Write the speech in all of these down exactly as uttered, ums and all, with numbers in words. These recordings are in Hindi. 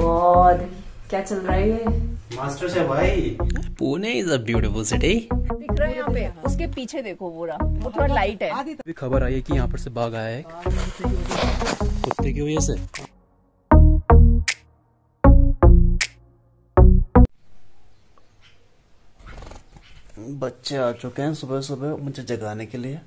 गॉड, क्या चल रहा है ये? मास्टर शेफ भाई। Pune is a beautiful city. दिख रहा है यहाँ पे, उसके पीछे देखो पूरा, वो थोड़ा लाइट है। अभी खबर आई है कि यहाँ पर से बाघ आया है कुत्ते की वजह से। बच्चे आ चुके हैं सुबह सुबह मुझे जगाने के लिए।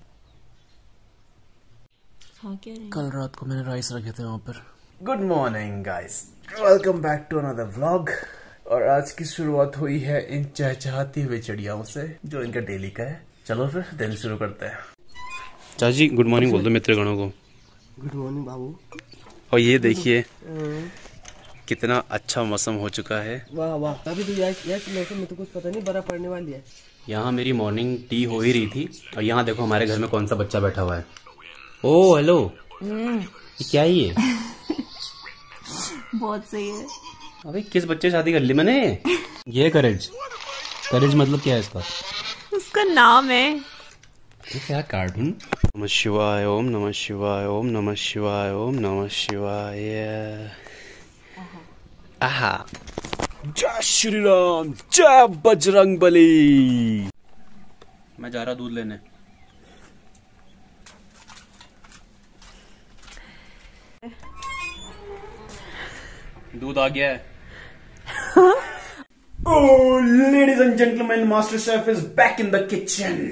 हाँ, क्या है? कल रात को मैंने राइस रखे थे वहां पर। Good morning guys, welcome back to another vlog. और आज की शुरुआत हुई है इन चहचहाती हुई चिड़ियाओं से जो इनका डेली का है। चलो फिर दिन शुरू करते हैं। चाची गुड मॉर्निंग बोल दो मित्रगणों को। गुड मॉर्निंग बाबू। और ये देखिए कितना अच्छा मौसम हो चुका है। वाह वाह, अभी तो यार यार मौसम में तो कुछ पता नहीं, बर्फ पड़ने वाली है। यहाँ मेरी मॉर्निंग टी हो ही रही थी और यहाँ देखो हमारे घर में कौन सा बच्चा बैठा हुआ है। ओ हेलो, ये क्या है ये? बहुत सही है। अबे किस बच्चे से शादी कर ली मैंने? ये करेज करेज मतलब क्या है इसका? उसका नाम है ये क्या कार्टून? नमः शिवाय ओम नमः शिवाय ओम नमः शिवाय ओम नमः शिवाय। आहा, जय श्री राम, जय बजरंग बली। मैं जा रहा दूध लेने। दूध आ गया है। Oh, ladies and gentlemen, master chef is back in the kitchen.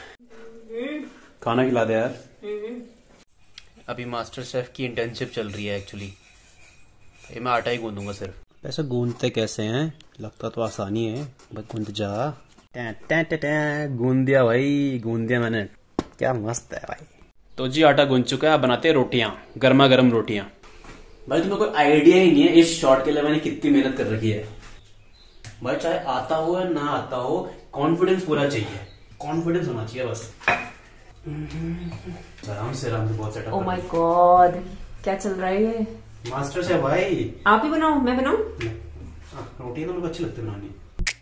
खाना खिला दे यार। अभी मास्टर शेफ की इंटर्नशिप चल रही है एक्चुअली। ये मैं आटा ही गूंदूंगा सिर्फ। वैसे गूंदते कैसे हैं? लगता तो आसानी है, बस गूंद जा। टे टे टे टे, गूंद दिया भाई, गूंद दिया मैंने। क्या मस्त है भाई। तो जी आटा गूंद चुका है, बनाते हैं रोटियां, गर्मा गर्म रोटियां। भाई तुम्हें कोई आइडिया ही नहीं है इस शॉट के लिए मैंने कितनी मेहनत कर रखी है। भाई चाहे आता हो या ना आता हो, कॉन्फिडेंस पूरा चाहिए। कॉन्फिडेंस होना चाहिए बस। आराम से आराम से बहुत सेटअप। ओह माय गॉड, क्या चल रहा है ये? मास्टर शेफ भाई। आप ही बनाओ, मैं बनाऊं? रोटी तो लोग अच्छी लगती है बनानी।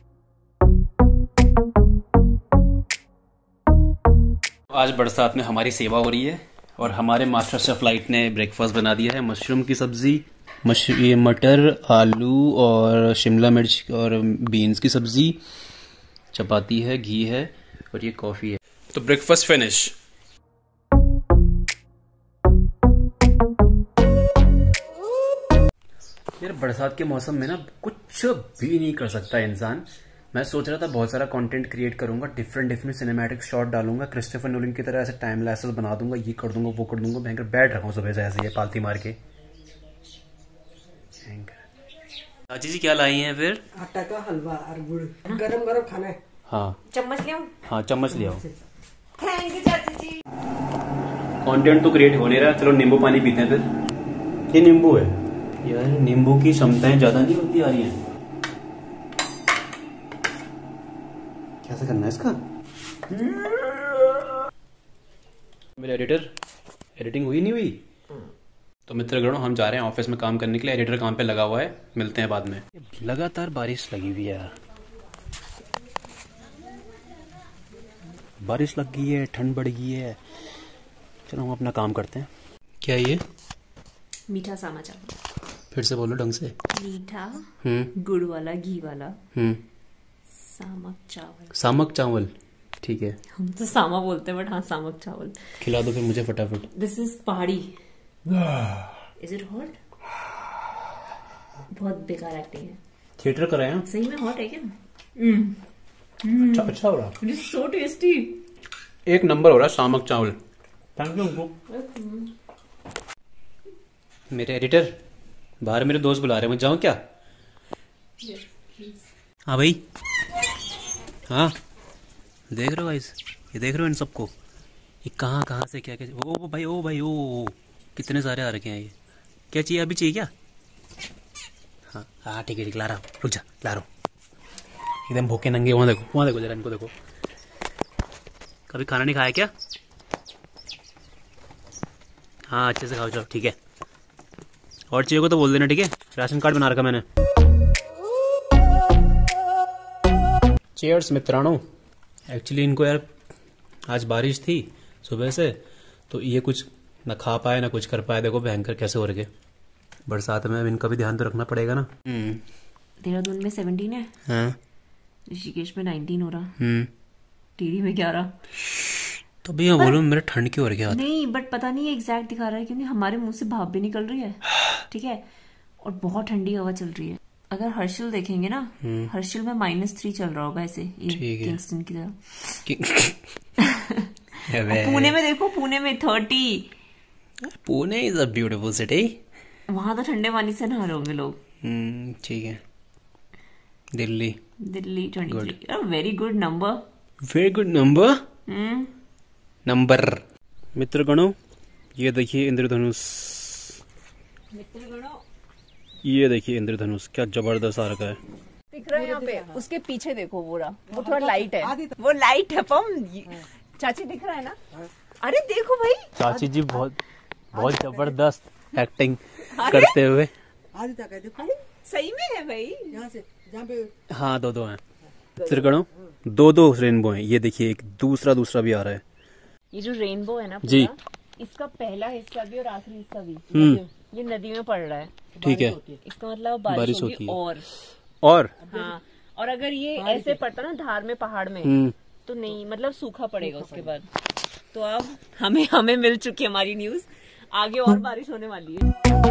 आज बरसात में हमारी सेवा हो रही है और हमारे मास्टर शेफ लाइट ने ब्रेकफास्ट बना दिया है। मशरूम की सब्जी, मश ये मटर, आलू और शिमला मिर्च और बीन्स की सब्जी, चपाती है, घी है और ये कॉफी है। तो ब्रेकफास्ट फिनिश। यार बरसात के मौसम में ना कुछ भी नहीं कर सकता इंसान। मैं सोच रहा था बहुत सारा कंटेंट क्रिएट करूंगा, डिफरेंट डिफरेंट सिनेमैटिक शॉट डालूंगा, क्रिस्टोफर नोलन की तरह ऐसे टाइम लैसेस बना दूंगा, ये कर दूंगा वो कर दूंगा। भयंकर बैठ रखा हूँ सुबह से ऐसे ये पालती मार के। चाची जी क्या लाई हैं फिर? आटा का हलवा और गुड़, गरम गरम खाना है। हाँ चम्मच ले आओ। हाँ चम्मच ले आओ। थैंक यू चाची जी। कंटेंट तो क्रिएट हो नहीं रहा, चलो नींबू पानी पीते हैं फिर। ये नींबू है यार, नींबू की क्षमताएं ज्यादा नहीं होती आ रही हैं। कैसे करना है इसका? मेरे एडिटर, एडिटिंग हुई नहीं हुई? तो मित्रगणों हम जा रहे हैं ऑफिस में काम करने के लिए। एडिटर काम पे लगा हुआ है, मिलते हैं बाद में। लगातार बारिश लगी हुई है यार, बारिश लग गई है, ठंड बढ़ गई है। चलो हम अपना काम करते हैं। क्या ये? मीठा सामा चावल। फिर से बोलो ढंग से। मीठा हम्म गुड़ वाला, घी वाला हम्म सामक चावल। सामक चावल, ठीक है। हम तो सामा बोलते हैं बट हाँ, सामक चावल। खिला दो फिर मुझे फटाफट। दिस इज पहाड़ी। Is it hot? बहुत बेकार एक्टिंग है। थिएटर कराए हैं? सही में हॉट है क्या? mm. अच्छा अच्छा हो रहा। It is so tasty. एक नंबर हो रहा सामक चावल। Thank you. मेरे एडिटर बाहर मेरे दोस्त बुला रहे हैं, मैं जाऊं क्या? हाँ भाई। हाँ देख रहे हो गाइस, ये देख रहे हो इन सबको? ये कहाँ कहाँ से क्या क्या। ओ भाई ओ भाई ओ, ओ कितने सारे आ रखे हैं। ये क्या चाहिए? अभी चाहिए क्या? हाँ हाँ ठीक है ठीक, ला रहा हूँ, रुक जा, ला रहा हूँ। एकदम भूखे नंगे। वहाँ देखो, वहाँ देखो जरा, इनको देखो। कभी खाना नहीं खाया क्या? हाँ अच्छे से खाओ, चलो ठीक है। और चाहिए को तो बोल देना, ठीक है? राशन कार्ड बना रखा मैंने। चीयर्स मित्राणों। एक्चुअली इनको यार आज बारिश थी सुबह से, तो ये कुछ ना खा पाए ना कुछ कर पाए। देखो भयंकर कैसे हो रखे। बरसात में अब इनका भी ध्यान तो रखना पड़ेगा ना। देहरादून में सेवनटीन है, हाँ। ऋषिकेश में नाइनटीन हो रहा, हम्म टिहरी में ग्यारह। तो भैया बोलो मेरे ठंड क्यों हो रही है? नहीं बट पता नहीं एग्जैक्ट दिखा रहा है क्योंकि हमारे मुंह से भाप भी निकल रही है, ठीक है, और बहुत ठंडी हवा चल रही है। अगर हर्षिल देखेंगे ना, हर्षिल में माइनस थ्री चल रहा होगा ऐसे, ये किंगस्टन की तरह। पुणे में देखो, पुणे में thirty. Pune is a beautiful city. वहां तो ठंडे पानी से नहा रहे होंगे लोग। हम्म ठीक है। Delhi Delhi twenty three, very good number, very good number. Hmm number. मित्रगणों ये देखिए इंद्रधनुष, मित्रगणों ये देखिए इंद्रधनुष क्या जबरदस्त आ रखा है। दिख रहा है यहाँ पे, उसके पीछे देखो पूरा, वो थोड़ा लाइट है, वो लाइट है पम। चाची दिख रहा है ना? अरे देखो भाई, चाची जी बहुत बहुत जबरदस्त एक्टिंग करते हुए। आधी तक है देखो, सही में है भाई, यहाँ से जहाँ पे। हाँ दो दो हैं त्रिगणों, दो दो रेनबो हैं। ये देखिए एक दूसरा दूसरा भी आ रहा है। ये जो रेनबो है ना पूरा, जी, इसका पहला हिस्सा भी और आखिरी हिस्सा भी हम्म ये नदी में पड़ रहा है, ठीक है। इसका मतलब बारिश, बारिश होगी होती है। और और हाँ, और अगर ये ऐसे पड़ता ना धार में पहाड़ में, हम्म तो नहीं मतलब सूखा पड़ेगा उसके बाद। तो अब हमें हमें मिल चुकी है हमारी न्यूज, आगे और बारिश होने वाली है।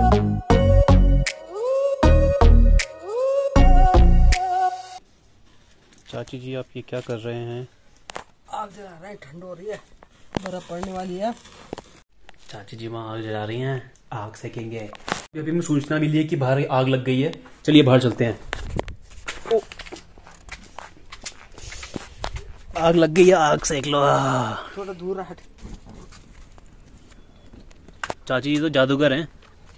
चाची जी आप ये क्या कर रहे हैं? आग जला रहा है, ठंड हो रही है, बर्फ पड़ने वाली है। चाची जी वहाँ आग जला रही हैं, आग सेकेंगे। अभी हमें सूचना मिली है कि बाहर आग लग गई है, चलिए बाहर चलते हैं। ओ, आग लग गई है, आग सेक लो। थोड़ा दूर हट। चाची जी तो जादूगर हैं।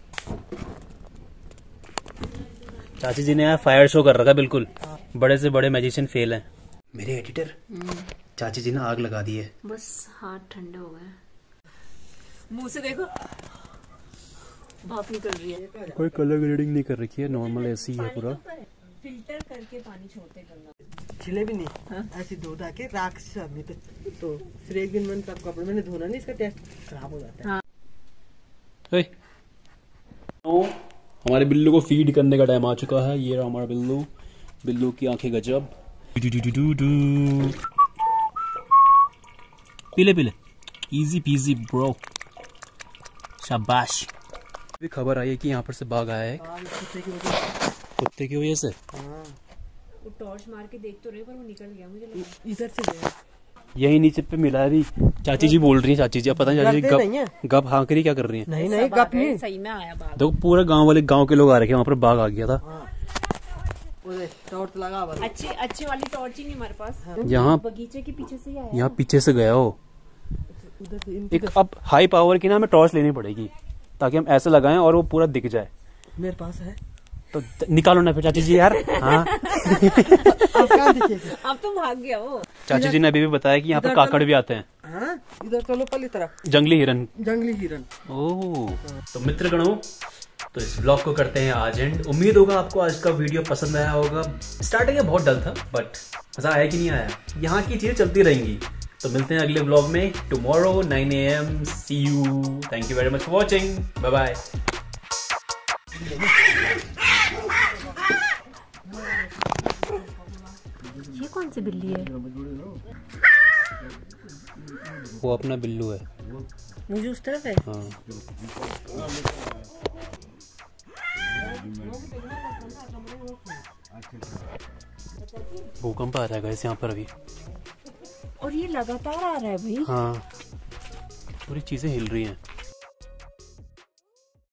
चाची जी ने यहाँ फायर शो कर रखा, बिल्कुल बड़े से बड़े मैजिशियन फेल हैं। मेरे एडिटर, चाची जी ने आग लगा दी है। बस हाथ ठंडे हो गए, मुंह से देखो भाप निकल रही है। कोई कलर ग्रेडिंग नहीं कर रखी है, नॉर्मल ऐसी ही है पूरा। फिल्टर करके पानी छोड़ते करना, छिले भी नहीं। हाँ? ऐसी धो धा के राख से आदमी तो, तो फिर एक दिन मैंने कप कपड़े मैंने धोना नहीं, इसका टेस्ट खराब हो जाता है। हाँ। तो हमारे बिल्लू को फीड करने का टाइम आ चुका है। ये रहा हमारा बिल्लू, बिल्लू की आंखें गजब। पीले पीले, इजी पीजी ब्रो, शाबाश। भी खबर आई है कि यहाँ पर से बाघ आया है, कुत्ते की वजह। कुत्ते की वजह से। हाँ, वो टॉर्च मार के देख तो रहे पर वो निकल गया, मुझे लगा इधर से गया। यही नीचे पे मिला है अभी। चाची जी बोल रही है, चाची जी अब पता नहीं चाची जी नहीं है। गप गप हाँ करी क्या कर रही है? नहीं नहीं गप नहीं, सही में आया बाघ। देखो पूरे गांव वाले, गांव के लोग आ रखे हैं, वहाँ पर बाघ आ गया था। टॉर्च लगा बस। अच्छी अच्छी वाली टॉर्च ही नहीं हमारे पास। यहाँ बगीचे के पीछे से ही आया। यहाँ पीछे से गया हो। उधर से इन- एक अब हाई पावर की ना हमें टॉर्च लेनी पड़ेगी ताकि हम ऐसे लगाएं और वो पूरा दिख जाए। मेरे पास है, तो निकालो ना फिर चाची जी यार। हाँ अब क्या दिखेगा? अब तो भाग गया वो। चाची जी ने अभी भी बताया कि यहाँ पर काकड़ भी आते हैं, हाँ, इधर चलो पहली तरफ, जंगली हिरन। जंगली हिरन। ओह, तो मित्रगणों तो इस ब्लॉग को करते हैं आज एंड। उम्मीद होगा आपको आज का वीडियो पसंद आया होगा। स्टार्टिंग में बहुत डल था बट मजा आया कि नहीं आया, यहाँ की चीजें चलती रहेंगी। तो मिलते हैं अगले ब्लॉग में tomorrow nine A M. See you, thank you very much for watching, bye bye. ये कौन सी बिल्ली है? वो अपना बिल्लू है। मुझे उस तरफ है। हाँ भूकंप आ रहा है गाइस यहाँ पर अभी, और ये लगातार आ रहा है भाई। हाँ पूरी चीजें हिल रही हैं।